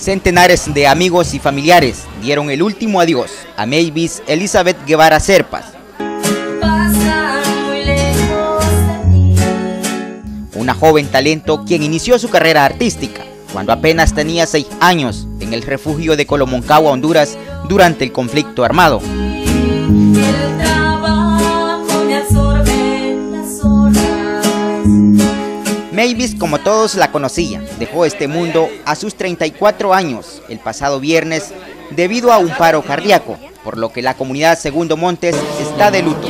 Centenares de amigos y familiares dieron el último adiós a Mavis Elizabeth Guevara Serpas, una joven talento quien inició su carrera artística cuando apenas tenía 6 años en el refugio de Colomoncagua, Honduras, durante el conflicto armado. Mavis, como todos la conocían, dejó este mundo a sus 34 años el pasado viernes debido a un paro cardíaco, por lo que la comunidad Segundo Montes está de luto.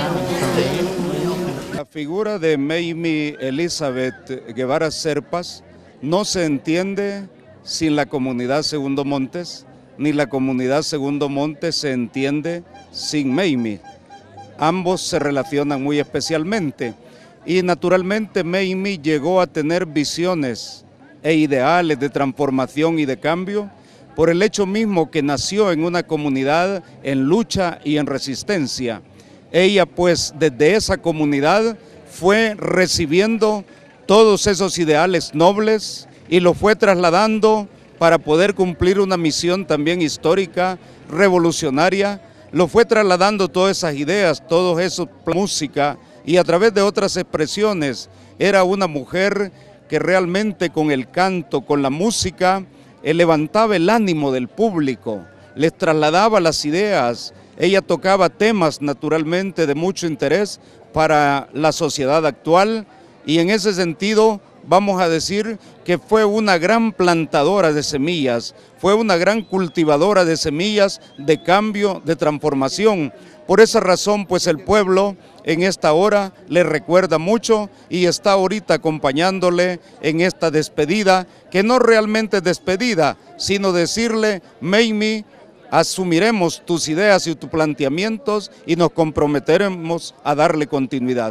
La figura de Mavis Elizabeth Guevara Serpas no se entiende sin la comunidad Segundo Montes, ni la comunidad Segundo Montes se entiende sin Mavis. Ambos se relacionan muy especialmente. Y naturalmente Mavis llegó a tener visiones e ideales de transformación y de cambio por el hecho mismo que nació en una comunidad en lucha y en resistencia. Ella pues desde esa comunidad fue recibiendo todos esos ideales nobles y los fue trasladando para poder cumplir una misión también histórica, revolucionaria. Lo fue trasladando todas esas ideas, todo eso, música, y a través de otras expresiones. Era una mujer que realmente con el canto, con la música, levantaba el ánimo del público, les trasladaba las ideas. Ella tocaba temas naturalmente de mucho interés para la sociedad actual y en ese sentido vamos a decir que fue una gran plantadora de semillas, fue una gran cultivadora de semillas de cambio, de transformación. Por esa razón pues el pueblo en esta hora le recuerda mucho y está ahorita acompañándole en esta despedida, que no realmente es despedida, sino decirle: Mavis, asumiremos tus ideas y tus planteamientos y nos comprometeremos a darle continuidad.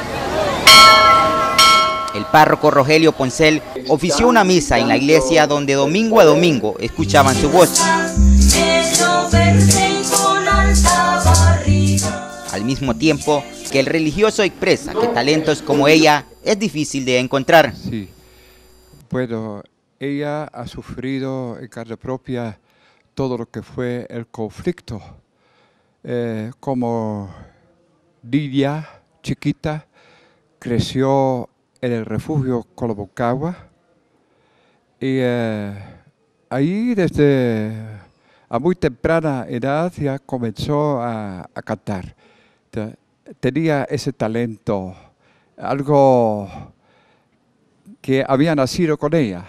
El párroco Rogelio Poncel ofició una misa en la iglesia donde domingo a domingo escuchaban su voz. Al mismo tiempo que el religioso expresa que talentos como ella es difícil de encontrar. Sí, bueno, ella ha sufrido en carne propia todo lo que fue el conflicto. Como niña chiquita, creció en el refugio Colomoncagua y ahí desde a muy temprana edad ya comenzó a cantar. Tenía ese talento, algo que había nacido con ella.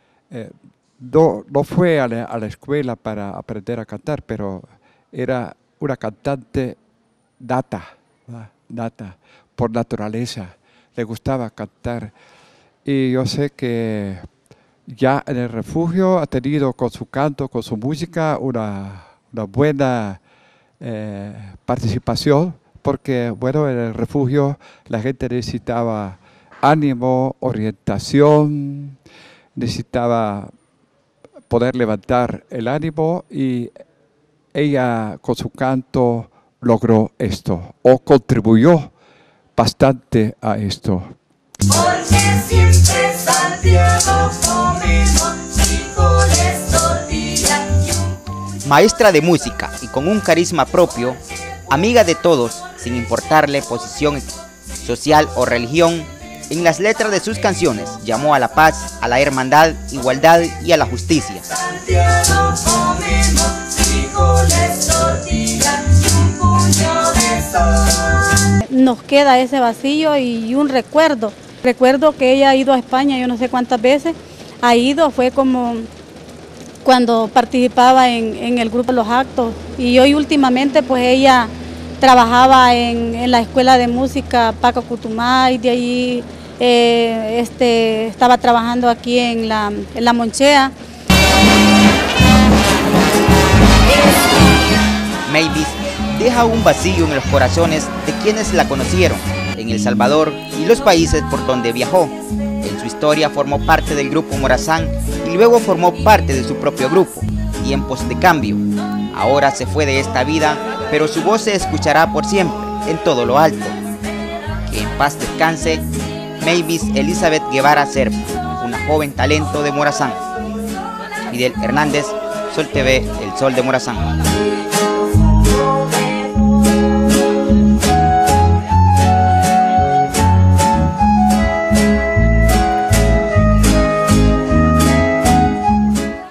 No fue a la escuela para aprender a cantar, pero era una cantante nata por naturaleza. Le gustaba cantar. Y yo sé que ya en el refugio ha tenido con su canto, con su música, una buena participación, porque bueno, en el refugio la gente necesitaba ánimo, orientación, necesitaba poder levantar el ánimo y ella con su canto logró esto o contribuyó bastante a esto. Porque siempre Santiago comemos frijoles, tortilla y un... Maestra de música y con un carisma propio, amiga de todos sin importarle posición social o religión, en las letras de sus canciones llamó a la paz, a la hermandad, igualdad y a la justicia. Santiago comemos frijoles, tortilla y un puño de sol. Nos queda ese vacío y un recuerdo. Recuerdo que ella ha ido a España, yo no sé cuántas veces ha ido, fue como cuando participaba en el grupo de los actos. Y hoy últimamente pues ella trabajaba en la escuela de música Paco Cutumay, de ahí estaba trabajando aquí en la Monchea. Mavis deja un vacío en los corazones de quienes la conocieron en El Salvador y los países por donde viajó. En su historia formó parte del grupo Morazán y luego formó parte de su propio grupo, Tiempos de Cambio. Ahora se fue de esta vida, pero su voz se escuchará por siempre en todo lo alto. Que en paz descanse Mavis Elizabeth Guevara Serpas, una joven talento de Morazán. Fidel Hernández, Sol TV, El Sol de Morazán.